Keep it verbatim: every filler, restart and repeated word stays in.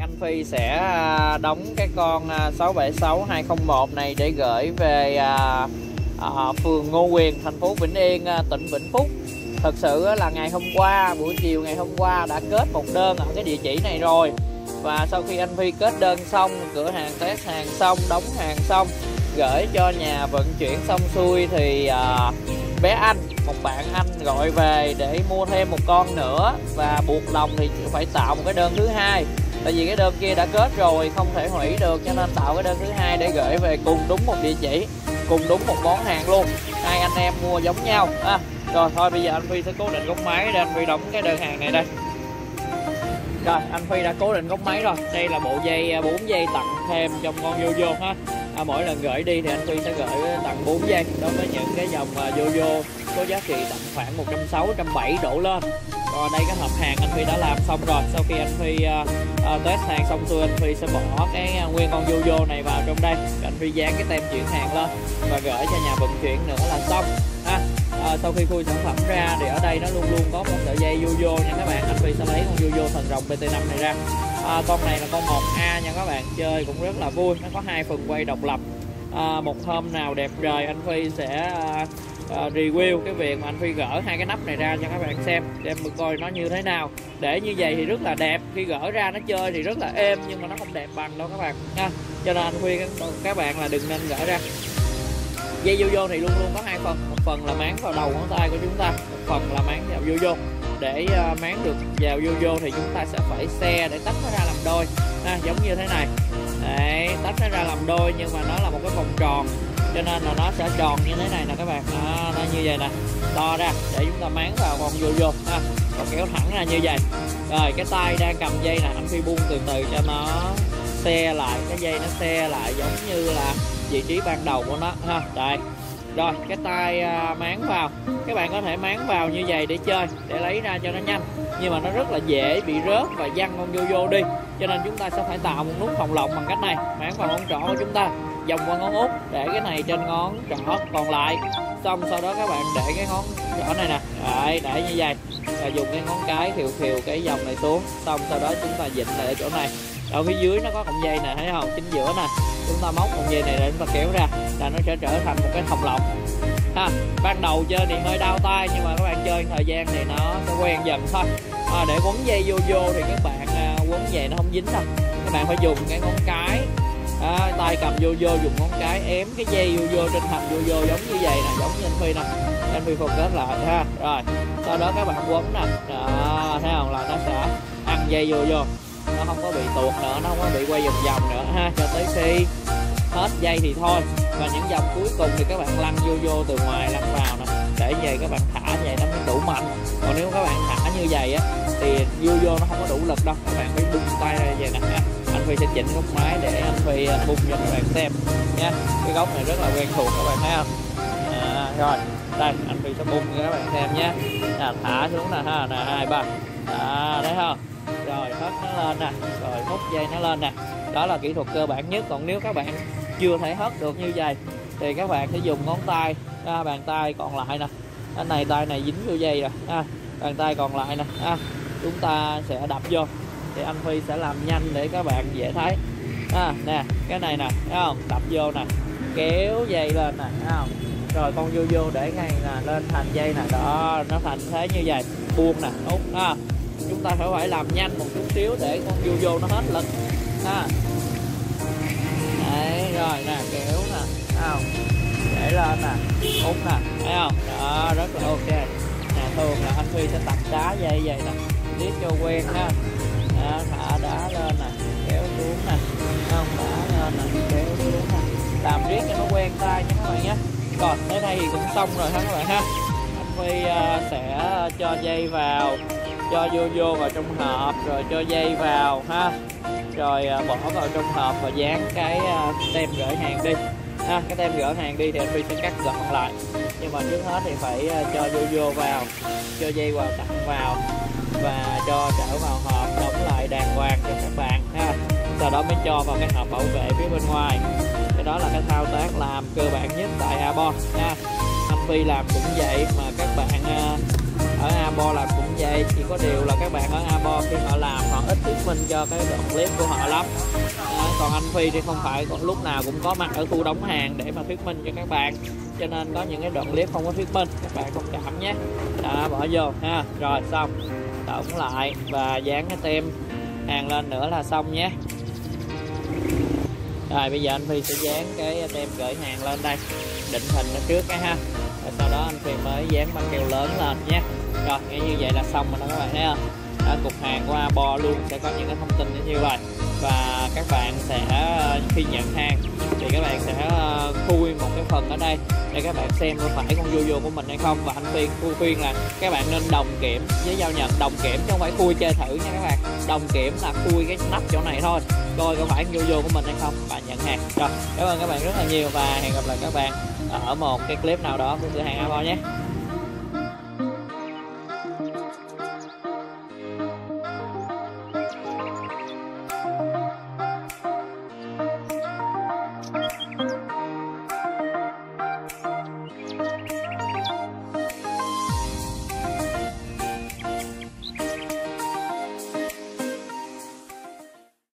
anh Phi sẽ đóng cái con sáu bảy sáu hai không một này để gửi về à, à, phường Ngô Quyền, thành phố Vĩnh Yên, tỉnh Vĩnh Phúc. Thật sự là ngày hôm qua, buổi chiều ngày hôm qua đã kết một đơn ở cái địa chỉ này rồi. Và sau khi anh Phi kết đơn xong, cửa hàng test hàng xong, đóng hàng xong, gửi cho nhà vận chuyển xong xuôi thì à, bé Anh, một bạn anh gọi về để mua thêm một con nữa và buộc lòng thì phải tạo một cái đơn thứ hai. Tại vì cái đơn kia đã kết rồi, không thể hủy được, cho nên tạo cái đơn thứ hai để gửi về cùng đúng một địa chỉ, cùng đúng một món hàng luôn, hai anh em mua giống nhau. À, rồi thôi bây giờ anh Phi sẽ cố định góc máy để anh Phi đóng cái đơn hàng này đây. Rồi anh Phi đã cố định góc máy rồi. Đây là bộ dây bốn dây tặng thêm trong con Yoyo ha. À, mỗi lần gửi đi thì anh Phi sẽ gửi tặng bốn dây đối với những cái dòng Yoyo có giá trị tầm khoảng một trăm sáu mươi, một trăm bảy mươi đổ lên. Còn đây cái hộp hàng anh Phi đã làm xong rồi. Sau khi anh Phi uh, uh, test hàng xong xuôi, anh Phi sẽ bỏ cái uh, nguyên con Yoyo này vào trong đây. Anh Phi dán cái tem chuyển hàng lên và gửi cho nhà vận chuyển nữa là xong. À, uh, sau khi khui sản phẩm ra thì ở đây nó luôn luôn có một sợi dây Yoyo nha các bạn. Anh Phi sẽ lấy con Yoyo thần rồng B T năm này ra. À, con này là con một A nha các bạn, chơi cũng rất là vui. Nó có hai phần quay độc lập. À, một hôm nào đẹp trời anh Phi sẽ uh, uh, review cái việc mà anh Phi gỡ hai cái nắp này ra cho các bạn xem, để mình coi nó như thế nào. Để như vậy thì rất là đẹp, khi gỡ ra nó chơi thì rất là êm, nhưng mà nó không đẹp bằng đâu các bạn nha. Cho nên anh Phi các, các bạn là đừng nên gỡ ra. Dây Yoyo thì luôn luôn có hai phần, một phần là máng vào đầu ngón tay của chúng ta, một phần là máng vào Yoyo. Để uh, máng được vào Yoyo thì chúng ta sẽ phải xe để tách nó ra làm đôi, à, giống như thế này. Đấy, tách nó ra làm đôi, nhưng mà nó là một cái vòng tròn, cho nên là nó sẽ tròn như thế này nè các bạn. À, nó như vậy nè, to ra để chúng ta máng vào con Yoyo ha, và kéo thẳng ra như vậy. Rồi cái tay đang cầm dây nè, anh Phi buông từ từ cho nó xe lại, cái dây nó xe lại giống như là vị trí ban đầu của nó ha. Đây. Rồi cái tay uh, máng vào, các bạn có thể máng vào như vậy để chơi, để lấy ra cho nó nhanh, nhưng mà nó rất là dễ bị rớt và văng con Yoyo đi, cho nên chúng ta sẽ phải tạo một nút phòng lọc bằng cách này. Máng vào ngón trỏ của chúng ta, vòng qua ngón út, để cái này trên ngón trỏ còn lại, xong sau đó các bạn để cái ngón trỏ này nè, đấy, để như vậy, và dùng cái ngón cái khều khều cái vòng này xuống, xong sau đó chúng ta vịn lại ở chỗ này. Ở phía dưới nó có cọng dây nè, thấy không, chính giữa nè, chúng ta móc cọng dây này để chúng ta kéo ra là nó sẽ trở thành một cái thòng lọng ha. Ban đầu chơi thì hơi đau tay, nhưng mà các bạn chơi thời gian thì nó sẽ quen dần thôi. À, để quấn dây Yoyo thì các bạn à, quấn vậy nó không dính đâu, các bạn phải dùng cái ngón cái, à, tay cầm Yoyo dùng ngón cái ém cái dây Yoyo trên thành Yoyo giống như vậy nè, giống như anh Phi nè, anh Phi focus lại ha. Rồi sau đó các bạn quấn nè, đó, thấy không, là nó sẽ ăn dây Yoyo, nó không có bị tuột nữa, nó không có bị quay vòng vòng nữa ha, cho tới khi hết dây thì thôi. Và những vòng cuối cùng thì các bạn lăn Yoyo từ ngoài lăn vào nè, để vậy các bạn thả vậy nó mới đủ mạnh. Còn nếu các bạn thả như vậy á thì Yoyo nó không có đủ lực đâu, các bạn phải bung tay ra vậy nè. Anh Phi sẽ chỉnh góc máy để anh Phi bung cho các bạn xem nha. Cái góc này rất là quen thuộc, các bạn thấy không? À, rồi đây anh Phi sẽ bung cho các bạn xem nhé. À, thả xuống nè ha, nè hai ba, à, thấy không? Rồi hất nó lên nè, rồi mút dây nó lên nè. Đó là kỹ thuật cơ bản nhất. Còn nếu các bạn chưa thể hất được như vậy thì các bạn sẽ dùng ngón tay, à, bàn tay còn lại nè, cái này tay này dính vô dây rồi, à, bàn tay còn lại nè, à, chúng ta sẽ đập vô. Thì anh Phi sẽ làm nhanh để các bạn dễ thấy. À, nè, cái này nè, thấy không? Đập vô nè, kéo dây lên nè, thấy không? Rồi con Yoyo để ngay nè, lên thành dây nè, đó, nó thành thế như vậy, buông nè, út, à, chúng ta phải phải làm nhanh một chút xíu để con Yoyo nó hết lực ha. Đấy, rồi nè, kéo nè, thấy không? Để lên nè, út nè, thấy không? Đó, rất là ok. Nè, thường là anh Phi sẽ tập đá dây vậy nè, liếc cho quen ha. Đó, thả đá lên nè, kéo xuống nè, không, đá lên nè, kéo xuống nè, làm riết cho nó quen tay nha các bạn nhé. Rồi tới đây thì cũng xong rồi ha các bạn ha. Anh Phi uh, sẽ cho dây vào, cho Yoyo vào trong hộp, rồi cho dây vào ha, rồi uh, bỏ vào trong hộp và dán cái uh, tem gửi hàng đi ha. Cái tem gửi hàng đi thì anh Phi sẽ cắt gọn lại, nhưng mà trước hết thì phải uh, cho Yoyo vào, cho dây vào tặng vào và cho trở vào hộp, đóng lại đàng hoàng cho các bạn ha. Sau đó mới cho vào cái hộp bảo vệ phía bên ngoài. Cái đó là cái thao tác làm cơ bản nhất tại Arbor ha. Anh Phi làm cũng vậy, mà các bạn uh, ở Abo làm cũng vậy, chỉ có điều là các bạn ở Abo khi họ làm họ ít thuyết minh cho cái đoạn clip của họ lắm. À, còn anh Phi thì không phải còn lúc nào cũng có mặt ở khu đóng hàng để mà thuyết minh cho các bạn, cho nên có những cái đoạn clip không có thuyết minh, các bạn thông cảm nhé. Đó, bỏ vô ha. Rồi xong tổng lại và dán cái tem hàng lên nữa là xong nhé. Rồi bây giờ anh Phi sẽ dán cái tem gửi hàng lên đây, định hình nó trước cái ha, rồi sau đó anh Phi mới dán băng keo lớn lên nhé. Rồi như vậy là xong rồi đó các bạn thấy không? Đó, cục hàng của Abo luôn sẽ có những cái thông tin như vậy, và các bạn sẽ khi nhận hàng thì các bạn sẽ khui một cái phần ở đây để các bạn xem có phải con Yoyo của mình hay không. Và anh Phi khuyên là các bạn nên đồng kiểm với giao nhận, đồng kiểm chứ không phải khui chơi thử nha các bạn. Đồng kiểm là khui cái nắp chỗ này thôi, coi có phải con Yoyo của mình hay không và nhận hàng. Rồi cảm ơn các bạn rất là nhiều và hẹn gặp lại các bạn ở một cái clip nào đó của cửa hàng Abo nhé.